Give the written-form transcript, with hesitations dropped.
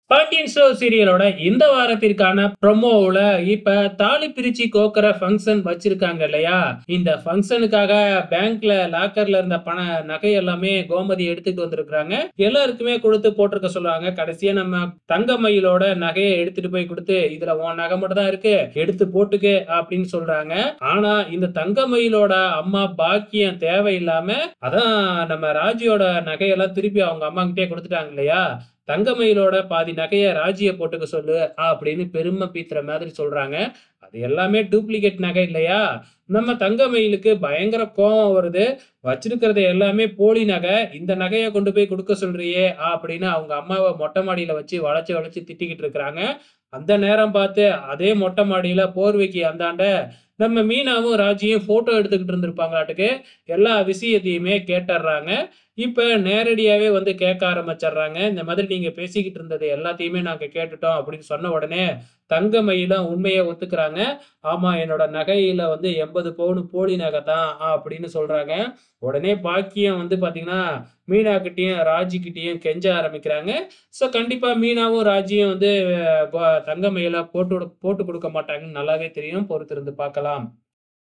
Pandian store சீரியலோட இந்த வாரத்திற்கான ப்ரோமோவுல இப்ப தாலி பிரிச்சு கோக்குற ஃபங்க்ஷன் வச்சிருக்காங்க இல்லையா? இந்த ஃபங்க்ஷனுக்காக பேங்க்ல லாக்கர்ல இருந்த நகை எல்லாமே கோமதி எடுத்துட்டு வந்திருக்காங்க. எல்லாருக்குமே குடுத்து போட்டுருக்க சொல்றாங்க. கடைசியா நம்ம தங்கமயிலோட நகைய எடுத்துட்டு போய் குடுத்து, "இதுல உன் நகை மட்டும் தான் இருக்கு. எடுத்து போட்டுக்க" அப்படின்னு சொல்றாங்க. ஆனா இந்த தங்கமயிலோட அம்மா பாக்கியம் தேவையில்லாம, அதான் நம்ம ராஜியோட நகையெல்லாம் திருப்பி அவங்க அம்மாகிட்டயே குடுத்துட்டாங்க இல்லையா? தங்கமயிலோட பாதி நகைய ராஜிய போட்டுக்க சொல்லு அப்படின்னு பெருமை பீத்துற மாதிரி சொல்றாங்க. அது எல்லாமே டூப்ளிகேட் நகை இல்லையா? நம்ம தங்கமயிலுக்கு பயங்கர கோவம் வருது. வச்சிருக்கிறது எல்லாமே போலி நகை. இந்த நகைய கொண்டு போய் குடுக்க சொல்றியே அப்படின்னு அவங்க அம்மாவ மொட்டை மாடியில வச்சு வளைச்சு வளைச்சு திட்டிக்கிட்டு இருக்கிறாங்க. அந்த நேரம் பார்த்து அதே மொட்டை மாடியில போர்வைக்கு அந்தாண்ட நம்ம மீனாவும் ராஜியும் ஃபோட்டோ எடுத்துக்கிட்டு இருந்திருப்பாங்களாட்டுக்கு. எல்லா விஷயத்தையுமே கேட்டர்றாங்க. இப்ப நேரடியாவே வந்து கேட்க ஆரம்பிச்சர்றாங்க. இந்த மாதிரி நீங்க பேசிக்கிட்டு இருந்தது எல்லாத்தையுமே நாங்க கேட்டுட்டோம் அப்படின்னு சொன்ன உடனே, தங்கமயிலும் உண்மைய ஒத்துக்கிறாங்க. ஆமா என்னோட நகையில வந்து 80 பவுன் போலி நகை தான் அப்படின்னு சொல்றாங்க. உடனே பாக்கியம் வந்து பார்த்தீங்கன்னா, மீனா கிட்டயும், ராஜி கிட்டயும் கெஞ்ச ஆரம்பிக்கிறாங்க. ஸோ கண்டிப்பா மீனாவும், ராஜியும் வந்து தங்கமயில போட்டு குடுக்க மாட்டாங்கன்னு நல்லாவே தெரியும். பொறுத்திருந்து பார்க்கலாம்.